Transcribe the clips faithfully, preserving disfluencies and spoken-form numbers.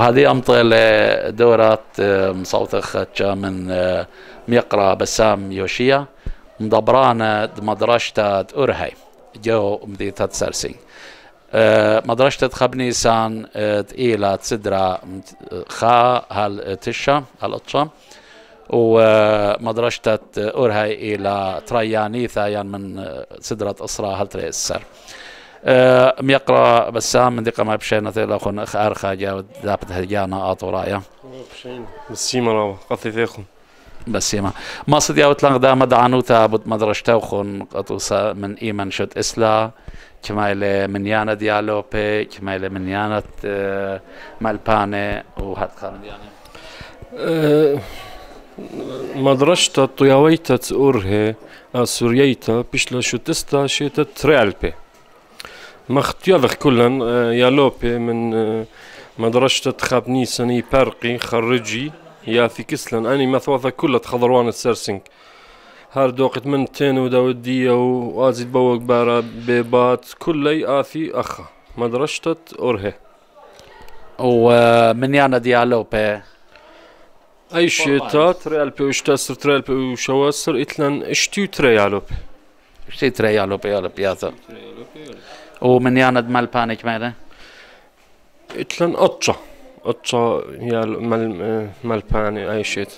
هذه أمطل دورة مصوتة خدشة من ميقرا بسام يوشيا مدبرانة مدرشة أرهي جو مدينة سرسي مدرشة خبني سان تقيلة تسدرة خا هالتشة هالقطشة ومدرشة أرهي إلى تريانيثا يعني من سدرة إسراء هالتري السر ميقرا بسام من دقة ما بشينا تلاخون أخ أرخا جاود دابت هجانا آطورايا بشين بسيما راو قطي ثيخون بسيما ما صديا وطلق دا مدعنوتا بود مدرشتوخون قطوسا من إيمان شد إسلا كما إلي من يانا ديالوبي كما إلي من يانا مالباني وهاد خارن يعني أه مدرشتا طياويتا أورهي سورييتا بيشلا شو تستا شيتا تريالبي مختياذخ كلن يالوبي من مدرشة خابني سني برقي خرجي يا في كسلن أني مثوثة كلها خضروان السرسنج هار دوقت من تين وداودية وازيد بوق بارا بيبات كلي آثي أخا مدرشة أورهي ومن يانا ديالوبي أي شيتا تريالبي وشتاسر تريالبي وشواسر إتلن اشتيو تريالوبي اشتي تريالوبي يا بياتا ومن ياند مالباني كماله؟ إتلن أطشا أطشا يا مال مالباني أي شيء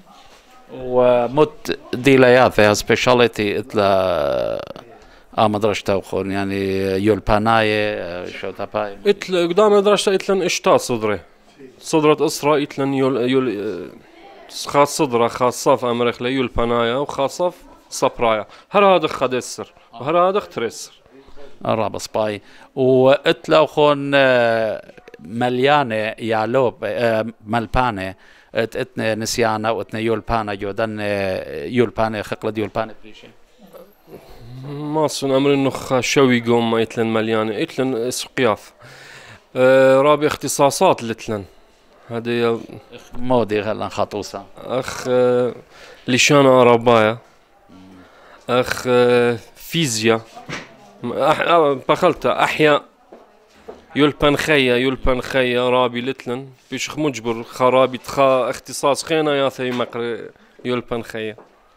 ومت ديلايات سبيشاليتي إتلا آه مدرسة وخون يعني يولباناي شو تباي إتلا قدام مدرسة إتلن إشتا صدري صدرة إسراء إتلن يول يول خاص صدرة خاصة في أمريكا يولبانايا وخاصة في صبرايا هر هذا خدسر وهر هذا اخترسر الرابط باي واتلو خون مليانة يالوب ملبانة اتنا نسيانا واتنا يولبانا جودن يولبانا خقلة يولبانا بريشي ما صن أمر إنه شوي قوم ما يتلن مليانة يتلن سقياف رابي اختصاصات لتلن هذه مودي هلا خطوسة أخ لشانة عربايا أخ فيزياء أح... بخلتا أحياء يلبن خيا يلبن خيا رابي لتلن بيشخ مجبر خرابي تخا اختصاص خينا يا ثي مقر يلبن خيا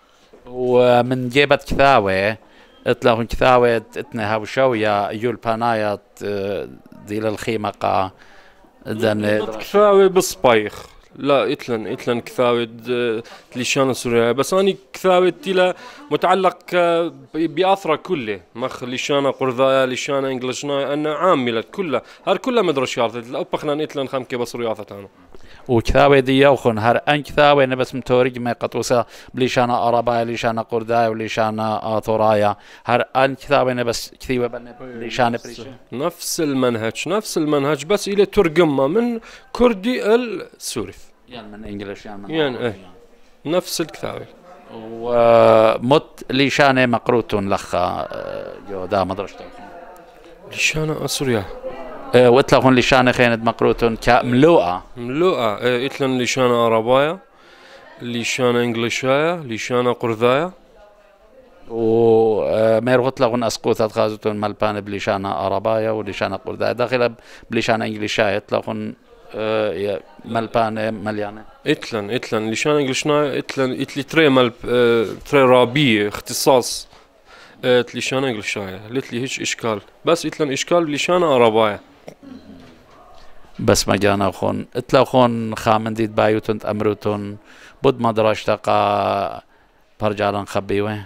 ومن جيبت كثاوي اطلعون كثاوي اتنا هاوشوية يلبنايات ديل الخيمقة دن كثاوي بصبايخ لا اتلن اتلن كثاوي لشان سوريا بس اني كثاوي تلا متعلق باثرة كله مخ لشان قرذايا لشان انجلشنا انا عاملة كلها هر كلها مدرشيات لا بخنا اتلن خمكي بصرياثة تانو وكثاوي دي يوخن هر ان كثاوي انا بس متورج ما قطوسا بليشان عربايا لشان قردايا ولشان اثورايا هر ان كثاوي انا بس كثيوه لشان نفس المنهج نفس المنهج بس الى ترجمه من كردي السوري يعني من انجلش يعني من يعني ايه نفس الكثاوي ومت لشان مقروت لخا جو دا مدرشتو لشان سوريا اه واتلغون لشان خيند مقروت كملوءه ملوءه اه اتلن لشان عربايا لشان انجليشايا لشان قرذايا وما يرغط لغون اسقوطات غازتون ملبان بلشان عربايا ولشان قرذايا داخل بلشان انجليشايا اتلغون اه ملبان مليانه اتلن اتلن لشان انجليشنا اتلن اتلي تري ملب اه تري رابيه اختصاص اه لشان انجليشايا لتلي هيك اشكال بس اتلن اشكال لشان عربايا بس ما جانا خون اتلا خون خامنديت بايوتون امروتون بود مدرسة قا برجالان خبيوه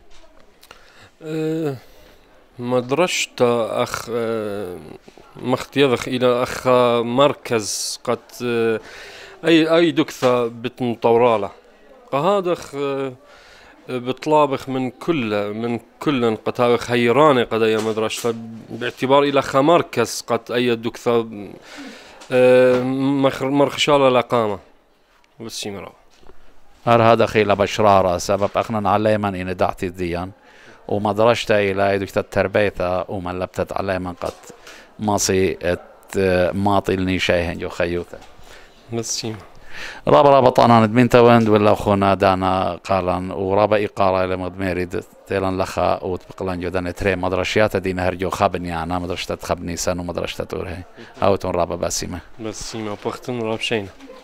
أه مدرسة اخ أه مختيضخ الى اخ مركز قد أه اي اي دكثة بتنطوراله قهادخ أه بطلابخ من كل من كل قطاوخ هيراني قد اي مدرسة باعتبار الى خ مركز قد اي دكثة أه مرخشالة الاقامة والسيمرا هر هذا خيلة بشرارة سبب اخنا عليمن ان دعتي الديان ومدرسة الى دكتة تربيثة ومن لبتت عليمن قد ماصي ات ماطي لني شيهن جو خيوته بالسيمة رابا رابا طانا ندمين توند ولا خونا دانا قالن ورابا إقارة لمد ميريد تيلان لخا وتبقلان جودان تري مدرشيات دين هرجو خابني أنا مدرشة خبني سنو مدرشة تورهي أو تون رابا باسمة باسمة وبختن راب شين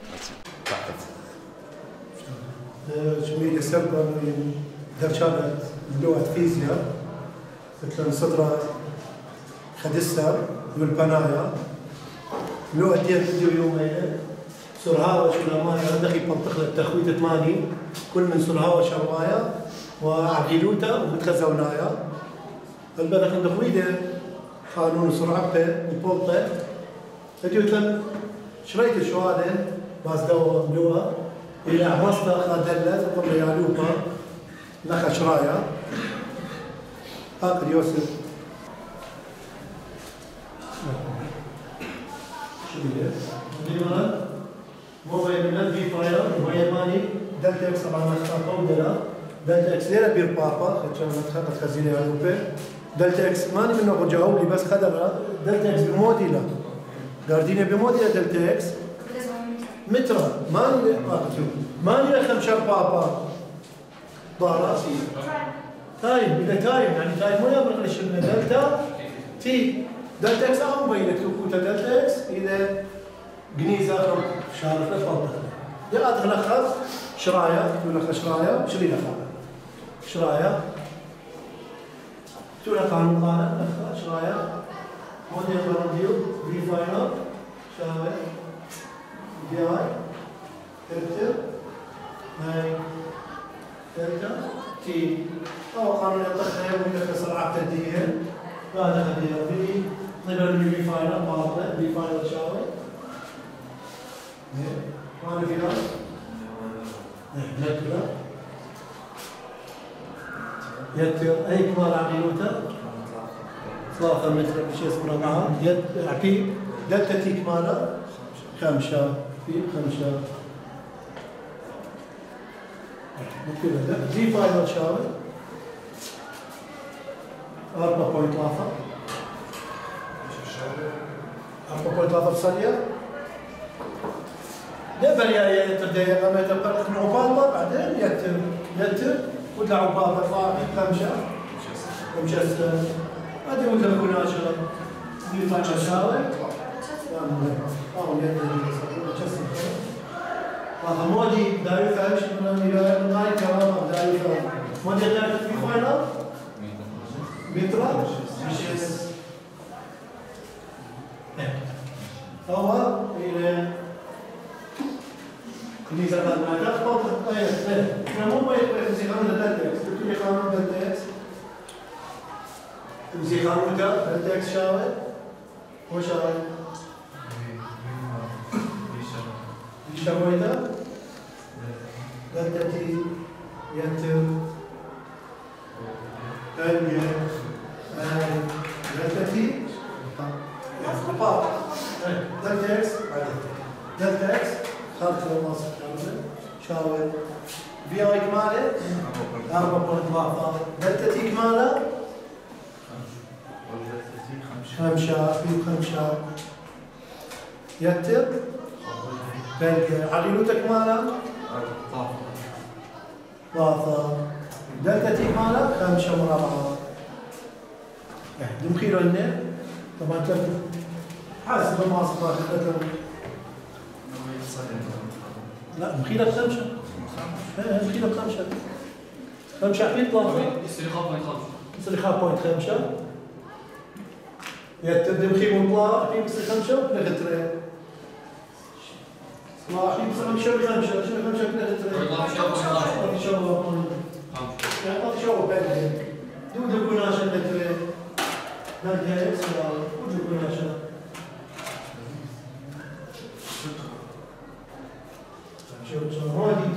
جميل سبب درجات لغة فيزياء مثل صدرة خدسة والبنايا لغة ديال فيديو يومين سرهاوة شلمايا عندك منطقة التخويت ثماني كل من سرهاوة شرمايا وعقيلوتا ومتخزونايا البلد عند خويدة قانون سرعبة ببولطة فيديو تلم شريت الشهادة باز دوا ملوها إلى عمصة خادلة وقبل يعلوبا لخا شرايا آخر يوسف شو بيه؟ ديما موبايل من في فاير موبايل ماني دلتا اكس طبعا مخططه ودلا دلتا اكس ليرا بير بابا خدشان متخطط خزينه يعلوبا دلتا اكس ماني منه جاوب لي بس خدمها دلتا اكس بمودي لا جاردينيا بمودي دلتا اكس مترا ماني ماني لخم شر بابا ضاراسي تايم إذا تايم يعني تايم مو يبرق لشلنا دلتا تي دلتا اكس أهم بينك توكوتا دلتا اكس إذا جنيزة أو شارفة فضل يا أدخل أخذ شرايا تقول لك شرايا شري لك شرايا تقول لك قانون قانون شرايا موديل براديو في فاينل شاوي دي اي ترتر هاي دلتا تي أو قانون يطخها ويدخل سرعة تديها هذا خديها في طيب اللي في فاينل باطلة في فاينل شاوي ما في ناس يتر يتر أي كمال عقيلوتا ثلاثة متر بشي اسمه معها يد عقيل دلتا تي كمالة خمسة في خمسة دي فاينل شاوي أربعة بوينت ثلاثة أربعة بوينت ثلاثة ثانية دبر يا يتر دقيقة ما تبقى عبابة بعدين يتر يتر ودع عبابة طاعي خمسة خمسة هذه ودع كناشة دي فاينل شاوي مودي دايفة شو من ناي كلام دايفة مودي دايفة في فاينل مترا مش هو إلى كنيسة ما تخبط طيب إحنا مو ما يقول زي قانون الدلتكس تقول قانون الدلتكس زي قانون الدلتكس شاوي هو شاوي شويته دلتا تي يتر دلتا دلتا تي دلتا اكس دلتا اكس خارج المصر شاول في اي كماله أربعة بوينت ثلاثة دلتا تي كماله خمسة في خمسة يتر تلقى عقيلوتك مالا ثلاثة دلتا تي مالا خمسة مربعات دمخيلو لنا طبعا تلقى حاسب المواصفة خدتهم لا مخيلة بخمسة مخيلة بخمسة خمسة عقيل ثلاثة استرخاء بوينت خمسة يتر دمخيل مطلع عقيل بس خمسة ونغترين واحد مثلا شوي خمسة شوي خمسة كذا ترى ما شاء الله ما شاء الله بعدين دو دو كنا عشان ترى ده جالس ولا دو كنا عشان شو شو هادي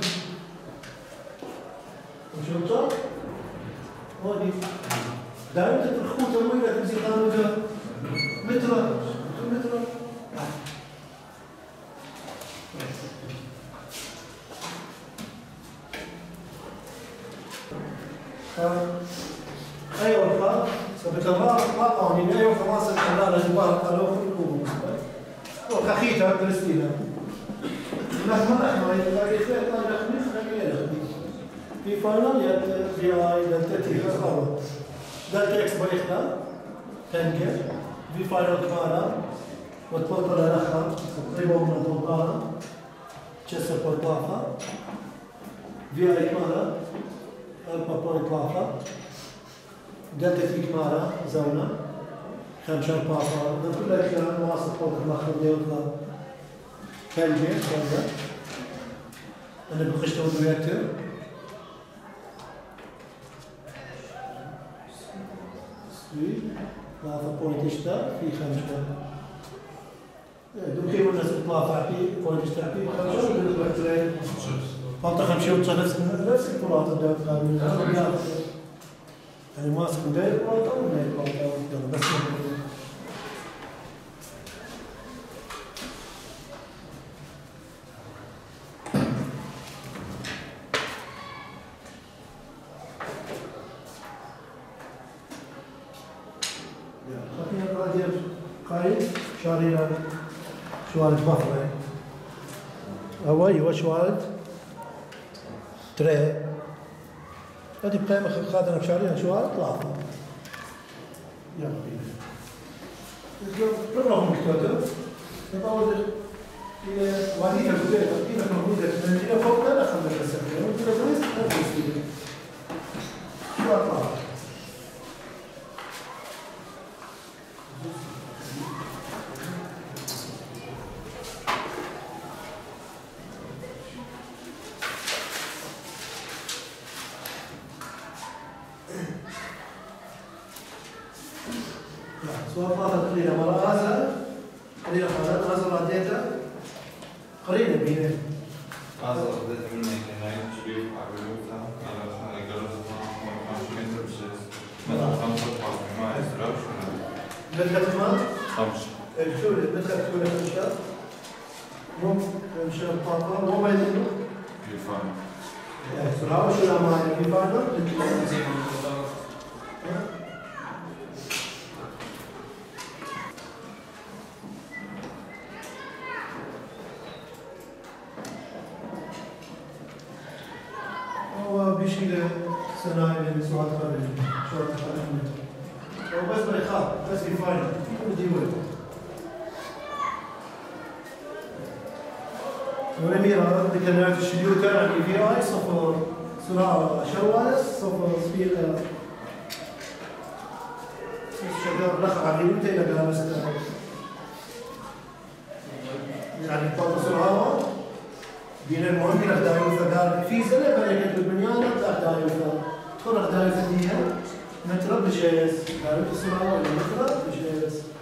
شو شو هادي دائما تدخل تروي لك زي خانوجة متر متر أيوة الفا سبتلها طاقة من أيوة خلاص الحلال جبار قالوا في الكوب وخخيتها درستيها في فاينل يد في اي دلتا تي خلاص دلتا اكس بايخنا تنكر في فاينل كمانا وتفضل الاخر تقريبا من توقعنا تشسر بورتافا في اي كمانا الفا بوينت لافا دلتا تي كمانا زونا خمسة بافا نقول لك انا واصل فوق الاخر ديوتنا كلمه كذا انا بخش تو رياكتور لافا بوينت اشتا في خمسة دوكي من الناس تطلع في بوينت اشتا في خمسة بالبكتيريا فانت خمسة وتصل نفس نفس الكرات الدوت هذه يعني ماسك داير كرات ولا داير كرات بس شارينا شوالد بفرة أوي هو شوالد تري هذه بقيمة خادنا بشارينا شوالد لافا يلا بينا بالرغم مكتوبة نبغى وهي الكتير كتير موجودة من هنا فوق لا خلنا نسميها وانت لازم تنفذ شوالد لافا سواء فاضت قليلة مرة غازة قليلة فاضت غازة رديتها قليلة بينه غازة رديتها مني كنا يمشي عبلوتها على جرزها خمسة متر بسيس مثلا خمسة وحاطة ما يسرعش بدك ما؟ خمسة شو اللي بدك تقول لك مشاب؟ مو مشاب بابا مو ما يدينه؟ في فان سرعة شو الأمان في فانا؟ هو بيشيل سناير اللي سؤال خارج سؤال خارج هو بس ما يخاف بس يفاينل ودي وين ونميرة ذكرنا في الشيوتر يعني في اي صفر سرعة شوالس صفر سبيد شغال رخ على اليوتي لقى بس يعني طاقة سرعة بين المهم إلى دايو فدار في سنة بلغت البنيان أبدأ دايو فدار تخرج دايو فديها متر بشيس دايو السرعة ولا متر بشيس